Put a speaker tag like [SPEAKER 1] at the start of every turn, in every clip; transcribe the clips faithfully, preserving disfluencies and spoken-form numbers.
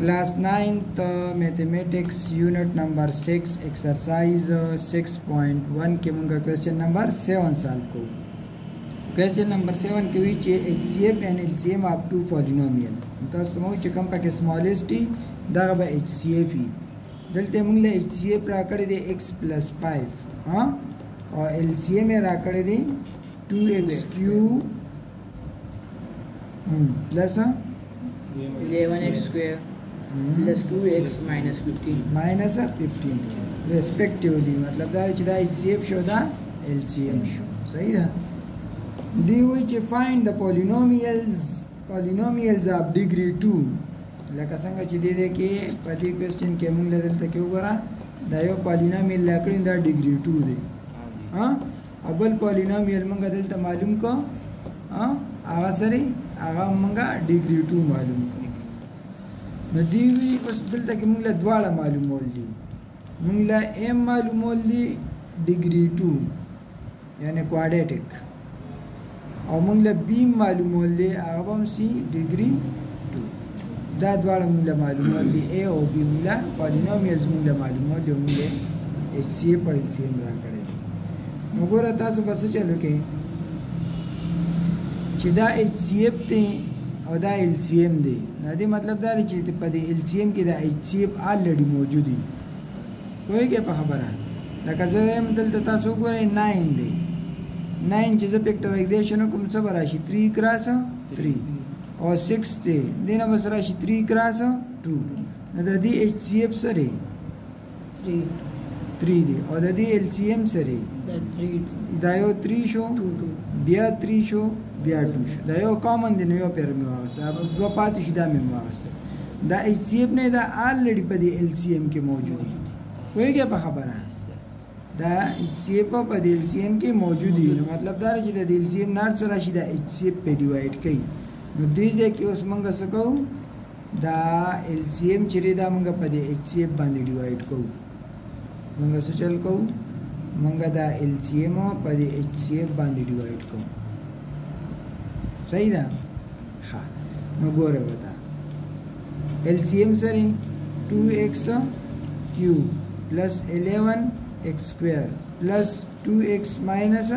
[SPEAKER 1] Class ninth mathematics unit number six exercise six point one के मुंगा question number seven solve को question number seven के which H C F and L C M of two polynomial तो समो चिकम पाके smallest दगा बा एच सी एफ ही दलते मुंगले एच सी एफ राकड़े दे एक्स प्लस फाइव हाँ और एल सी एम राकड़े दे two x cube plus
[SPEAKER 2] eleven x square plus two x minus fifteen
[SPEAKER 1] minus fifteen respectively मतलब दा इच दा एच सी एफ शो दा एल सी एम शो सही है दी which find the polynomials polynomials of degree two लका संग ची दे दे के पदी क्वेश्चन के मुंग लेदल तक उगरा दा यो पॉलिनोमियल लकड़ी दा डिग्री टू दे हां अबल पॉलिनोमियल मंग दल त मालूम को हां आगा सरी आगा मंगा डिग्री टू मालूम को नदीवी उस दिल तक मुंगला द्वाड़ा मालूम होली मुंगला एम मालूम होली डिग्री टू यानी क्वाड्रेटिक और मुंगला बीम मालूम होली आगम सी डिग्री टू दा द्वाड़ा मुंगला मालूम होली ए और बी मुंगला पॉलिनोमियल्स मुंगला मालूम होली मुंगले एच सी एफ और एल सी एम रा करे मगोरा तासु बस चलो के चिदा एच सी एफ ते और दा एल सी एम दे नदी मतलब दारी चीज पदे एल सी एम की दा एच सी एफ ऑलरेडी मौजूद है कोई के खबर है लका जम दल तता सो गोरे नाइन दे नाइन चीज फैक्टराइजेशन को सब राशि थ्री क्रॉस थ्री और सिक्स दे देना बस राशि थ्री क्रॉस टू नदी एच सी एफ सरे
[SPEAKER 2] थ्री
[SPEAKER 1] थ्री दे और नदी एल सी एम सरे
[SPEAKER 2] थ्री
[SPEAKER 1] दायो थ्री शो
[SPEAKER 2] टू टू
[SPEAKER 1] बिया थ्री शो बिया टू शो दा यो कॉमन दिन यो पेर में वास्ता अब दो पाती शुदा में वास्ता दा एच सी एफ ने दा ऑलरेडी पदी एल सी एम के मौजूद है कोई क्या खबर है दा एच सी एफ पदी एल सी एम के मौजूद है मतलब दा रची दा एल सी एम नार सरा शिदा एच सी एफ पे डिवाइड कई मुद्दे दे कि उस मंगा सको दा एल सी एम चिरे दा मंगा पदी एच सी एफ बांध डिवाइड को मंगा सोचल को मंगा दा एल सी एम पदी एच सी एफ बांध डिवाइड को सही ना हाँ मैं गोरे बता एल सी एम सर two x cube plus eleven x square plus two x minus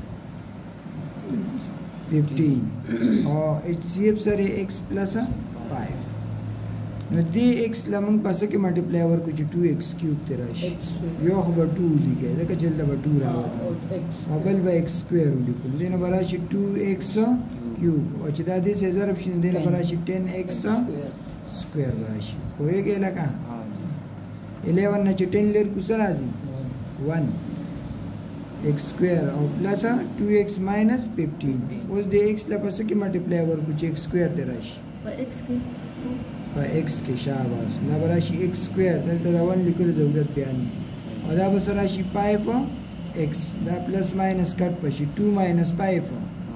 [SPEAKER 1] fifteen और एच सी एफ सर एक्स प्लस फाइव नदी एक्स लमंग पास के मल्टीप्लाई ओवर कुछ टू एक्स क्यूब तेरा यो खबर टू लिखे लेकिन चल दबा टू रहा अबल बा एक्स स्क्वायर लिखो देना बड़ा शी टू एक्स क्यूब और चिदा दे से जरा ऑप्शन देना बड़ा शी टेन एक्स स्क्वायर बड़ा शी होए गेला का इलेवन न टेन लेर कुसरा जी वन एक्स स्क्वायर और plus two x minus fifteen उस दे एक्स ला पास के मल्टीप्लाई ओवर कुछ एक्स स्क्वायर तेरा शी
[SPEAKER 2] एक्स के
[SPEAKER 1] एक्स के शाबाश ना बराशी एक्स स्क्वायर दल तो वन लिखो जरूरत बयानी और दा बस राशि फाइव एक्स दा प्लस माइनस कट पशी two minus five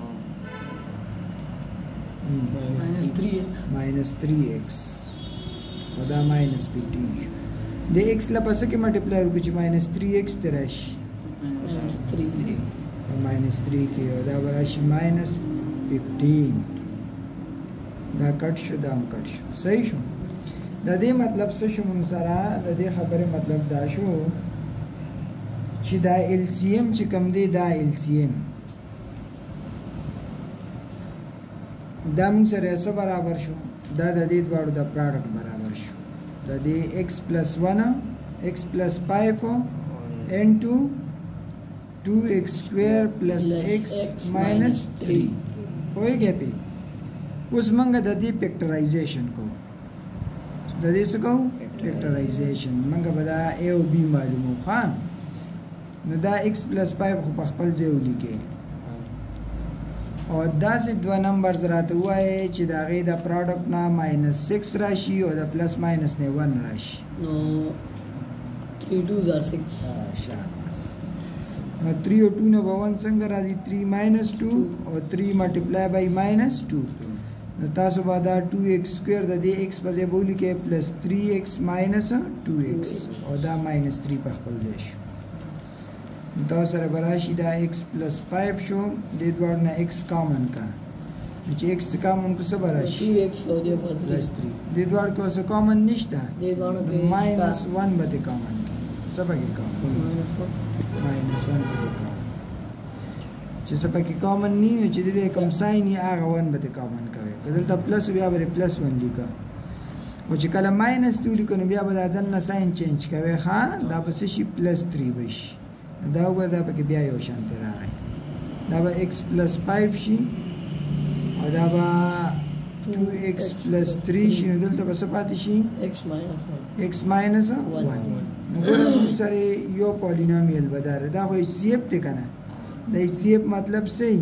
[SPEAKER 2] minus three
[SPEAKER 1] minus three x और दा माइनस फिफ्टीन दे एक्स ला पास के मल्टीप्लाई और कुछ माइनस थ्री एक्स तेराशी
[SPEAKER 2] माइनस थ्री थ्री
[SPEAKER 1] और माइनस थ्री के और दा बराशी माइनस फिफ्टीन दा कट शो दाम कट शो सही शो ददे मतलब से शो मुंसरा ददे खबर मतलब दा शो ची दा एल सी एम ची कम दे दा एल सी एम दा मुंसर ऐसा बराबर शो दा ददे द्वारो दा प्रोडक्ट बराबर शो ददे x plus one x plus five एन two two x square plus x minus three हो गया पे उस मंगा ददी फैक्टराइजेशन को ददी से कहो फैक्टराइजेशन मंगा बदा ए और बी मालूम हो खान नदा एक्स प्लस फाइव को पखपल जे लिखे और दा से दो नंबर जरा तो हुआ है चिदागे दा प्रोडक्ट ना माइनस सिक्स राशि और दा प्लस माइनस ने वन राशि
[SPEAKER 2] नो थ्री टू जार सिक्स
[SPEAKER 1] शाबाश मैं थ्री और टू ने वन संग राजी थ्री माइनस टू और three multiply by minus two तासो बादा टू एक्स स्क्वायर दा दे एक्स बजे बोली के plus three x minus two x और दा माइनस थ्री पखपल देश तासर बराशी दा एक्स प्लस फाइव शो दे द्वार ना एक्स कॉमन का چې x کامن کو څه به راشي
[SPEAKER 2] two x او دې په
[SPEAKER 1] پلس تھری دې دواړو کې څه کامن نشته
[SPEAKER 2] دې دوانو
[SPEAKER 1] نو
[SPEAKER 2] کې
[SPEAKER 1] ماینس ون به دې کامن کې څه به کې کامن
[SPEAKER 2] ماینس one
[SPEAKER 1] ماینس ون به دې کامن چې څه پکې کامن نه وي چې دې کم ساين یې هغه ون به دې کامن کوي که دلته پلس بیا به پلس ون لیکه او چې کله ماینس ته ولیکو نو بیا به دا دننه ساين چینج کوي ښه دا به څه شي پلس تھری به شي دا وګوره دا پکې بیا یو شانتې راغی دا به x پلس فایو شي او دا به two x پلس تھری شي نو دلته به څه پاتې شي
[SPEAKER 2] x minus one
[SPEAKER 1] x ماینس ون نو ګوره موږ سره یو پالینومیل به دا دا خو ایچ سی ایف دی که نه د ایچ سی ایف مطلب څه وي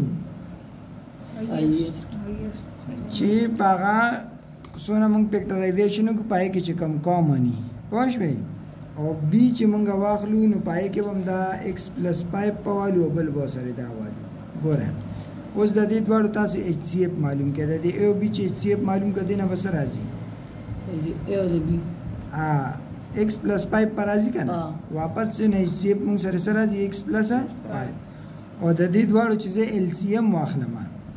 [SPEAKER 2] highest
[SPEAKER 1] چې په هغه څونه موږ فیکټرایزیشن وکړو په هغې کې چې کم کامن وي پوه شوې او بی چې موږ واخلو نو په هغې کې به هم دا ایکس پلس فایو په والو او بل به سره دا والو ګوره اوس د دې دواړو تاسو ایچ سی ایف معلوم کړه د دې اے او بي چې ایچ سی ایف معلوم کړه دې نه به څه راځي
[SPEAKER 2] a او د b
[SPEAKER 1] ایکس پلس فایو پر راځي که نه واپس چې نه ایچ سی ایف موږ سره څه راځي ایکس پلس فایو او د دې دواړو چې زه ایل سی ایم واخلم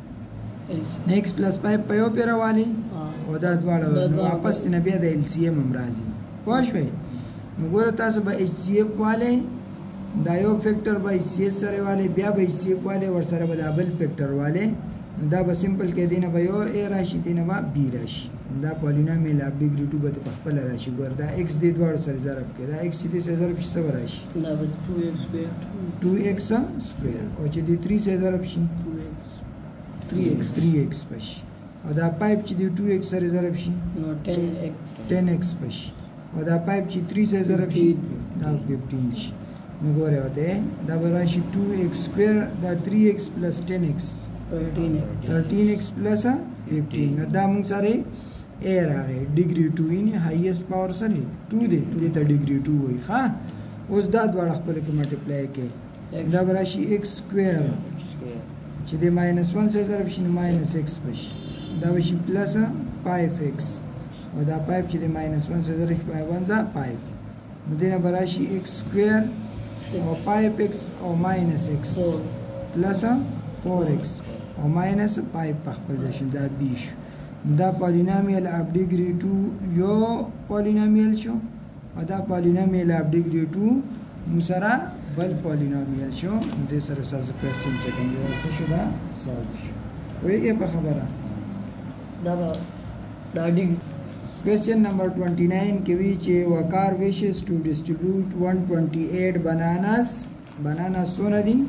[SPEAKER 1] نو ایکس پلس فایو په یو پیره والي او دا دواړه نو واپس نه بیا د ایل سی ایم هم راځي پوه شوې نو ګوره تاسو به ایچ سی ایف والے دا یو فیکټر به ایچ سی ایف سره والے بیا به ایچ سی ایف والے ورسره به دا بل فیکټر والے نو دا به سمپل کې دی نه به یو اے راشي دی نه به بي راشي دا پالینومیل اف ډیګري ټو به په خپله راشي ګوره دا ایکس دې دواړو سره ضرب کړي دا ایکس چې دې سره ضرب شي څه به راشي
[SPEAKER 2] دا به two x square
[SPEAKER 1] two x سکویر او چې دې تھری سره ضرب شي
[SPEAKER 2] two x three x
[SPEAKER 1] three x به شي او دا پایپ چې دې two x سره ضرب شي
[SPEAKER 2] no ten x
[SPEAKER 1] ten x به شي او دا پایپ چې three سره ضرب شي دا fifteen شي نو ګوره وته دا به راشي two x سکویر دا three x پلس ten x
[SPEAKER 2] thirteen x
[SPEAKER 1] thirteen x پلس fifteen نو دا موږ سره اے راغی ډیګري two یې هایست پاور سره two دی دې ته ډیګري two وایي ښه اوس دا دواړه خپل کې ملټیپلای کې دا به راشي x سکویر چې د ماینس ون سره ضرب شي نو ماینس x به شي دا به شي پلس فایو x او دا فایو چې د ماینس ون سره ضرب شي فایو ون زه فایو نو دې نه به راشي x سکویر او فایو x او ماینس x پلس فور x او ماینس فایو په خپل ځای شو دا بي شو دا پالینومیل اف ډیګري ټو یو پالینومیل شو او دا پالینومیل اف ډیګري ټو موږ سره بل پالینومیل شو دې سره تاسو کوېسچن چې کوم دی څه شو دا سالو شو وایي په خبره
[SPEAKER 2] دا به دا ډیګ
[SPEAKER 1] Question number twenty-nine کې وی چې Wakar wishes to distribute one hundred twenty-eight bananas bananas څونه دي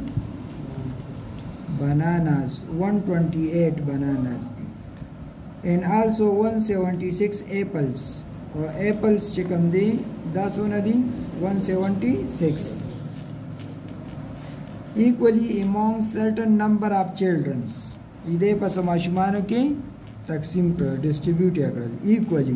[SPEAKER 1] bananas one hundred twenty-eight bananas دي and also one hundred seventy-six apples or apples چې کوم دي دا څونه دي one hundred seventy-six equally among certain number of children دې په سماشمانو کې تقسیم کړ ډیسټریبیوټ یې کړل equally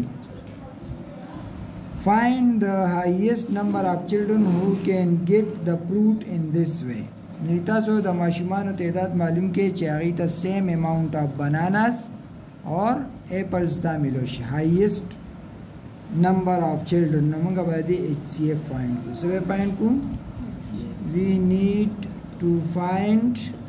[SPEAKER 1] find the highest number of children who can get the fruit in this way نو تاسو د ماشومانو تعداد معلوم کړئ چې هغې ته same amount of bananas or apples دا ملو شي highest number of children نو موږ باید H C F find کړو څه به find کړو we need to find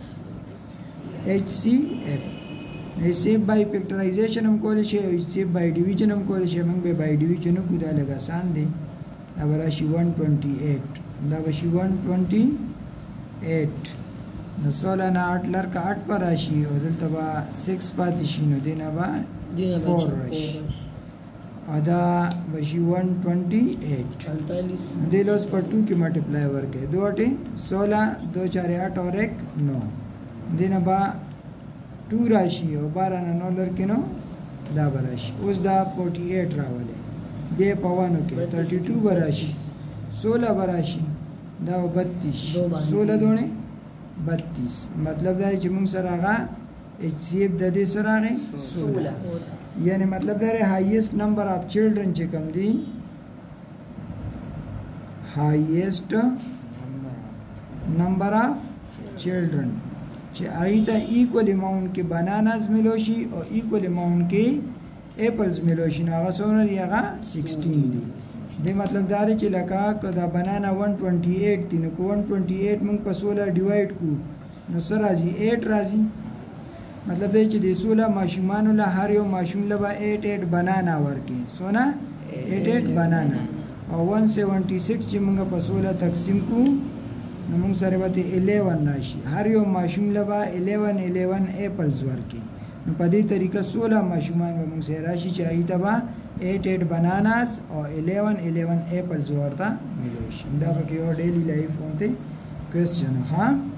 [SPEAKER 1] H C F ایسے بائی فیکٹرائزیشن ہم کولے شے ایسے بائی ڈیویژن ہم کولے شے منگ بے بائی ڈیویژن کو دا لگا آسان دے دا براشی one twenty-eight دا بشی one twenty-eight نو سولہ نا آٹھ لرکا آٹھ پر راشی اور دلتا با سکس پاتی شی نو دینا با فور راشی اور دا بشی one twenty-eight دیلوز پر ٹو کی ملٹیپلائی ورک ہے دو آٹے سولہ دو چارے آٹھ اور ایک نو دینا با two राशि और बारह ना नौ लड़के नो दा बराशि उस दा forty eight रावले बे पवन के थर्टी टू बराशि सोलह बराशि दा बत्तीस सोलह दोने बत्तीस मतलब दा जिमुंग सरागा एच सी एफ दे सरागे सोलह यानी मतलब दा हाईएस्ट नंबर ऑफ चिल्ड्रन चे कम दी हाईएस्ट नंबर ऑफ चिल्ड्रन आइता इक्वल अमाउंट के बनानास मिलोशी और इक्वल अमाउंट के एप्पल्स मिलोशी नागा सोनर यागा sixteen दी दे मतलब दारे चला का कदा बनाना one twenty-eight तीनों को one twenty-eight मंग पसोला डिवाइड को नो सर राजी eight राजी مطلب دی چې د سوله ماشومانو له هر یو ماشوم له به ایټ ایټ بنانا ورکړي. سونه ایټ ایټ بنانا او ون سیونټي سکس چې موږ په سوله تقسیم کو نو موږ سره به الیون راشي. هر یو ماشوم له به الیون الیون ایپلز ورکړي. نو په دې طریقه سوله ماشومان به موږ سره راشي چې هغې ته به ایټ ایټ بناناس او الیون الیون ایپلز ورته ملو شي. دا پکې یو ډیلی لایف غونتی کوېسچن ښه